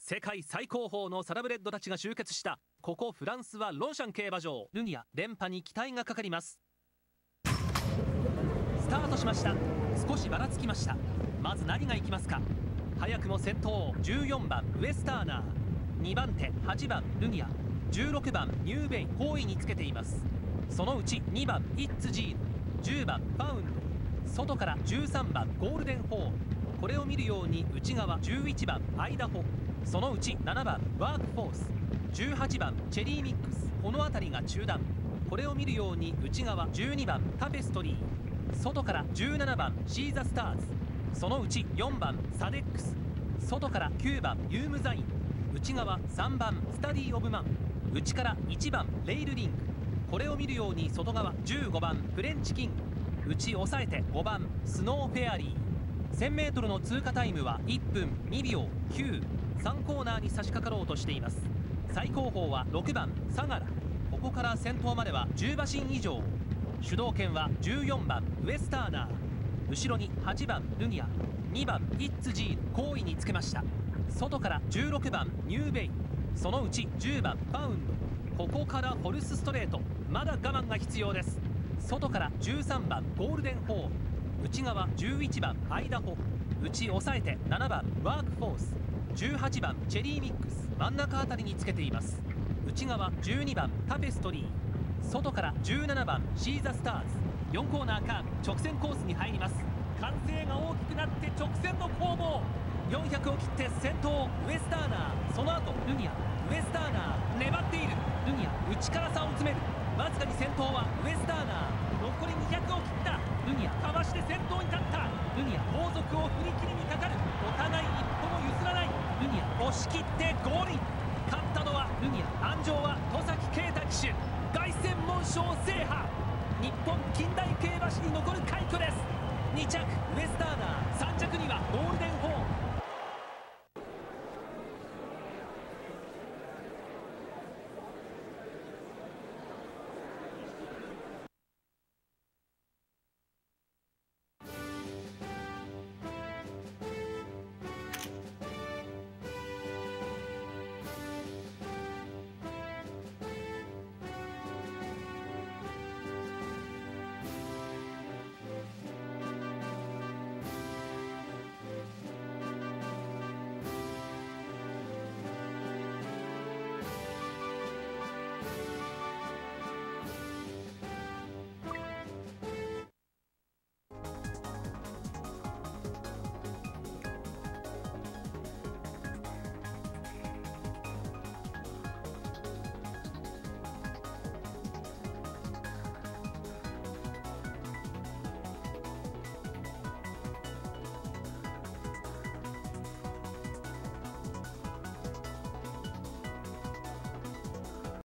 世界最高峰のサラブレッドたちが集結したここフランスはロンシャン競馬場。ルニア連覇に期待がかかります。スタートしました。少しばらつきました。まず何がいきますか。早くも先頭14番ウエスターナー、2番手8番ルニア、16番ニューベイ後位につけています。そのうち2番イッツジール、10番パウンド、外から13番ゴールデンホーン、これを見るように内側11番アイダホ、そのうち7番ワークフォース、18番チェリーミックス、この辺りが中段、これを見るように内側12番タペストリー、外から17番シーザスターズ、そのうち4番サデックス、外から9番ユームザイン、内側3番スタディオブマン、内から1番レイルリング、これを見るように外側15番フレンチキング、内抑えて5番スノーフェアリー。 1000m の通過タイムは1分2秒9、3コーナーに差し掛かろうとしています。最高峰は6番サガラ、ここから先頭までは10馬身以上。主導権は14番ウエスターナー、後ろに8番ルニア、2番イッツジール後位につけました。外から16番ニューベイ、そのうち10番パウンド、ここからホルスストレート、まだ我慢が必要です。外から13番ゴールデンホーン、内側11番アイダホ、内抑えて7番ワークフォース、18番チェリーミックス、真ん中あたりにつけています。内側12番タペストリー、外から17番シーザスターズ。4コーナーカーブ直線コースに入ります。歓声が大きくなって直線の攻防、400を切って先頭ウエスターナー、その後ルニア、ウエスターナー粘っている。ルニア内から差を詰める。わずかに先頭はウエスターナー、残り200を切った。ルニアかわして先頭に立った。ルニア後続を振り切りにかかる。お互い一歩も譲らない。ルニア押し切ってゴールイン。勝ったのはルニア、安城は戸崎圭太騎手、凱旋門賞制覇。日本近代競馬史に残る快挙です。2着ウエスターナー、3着にはゴールデンホーン、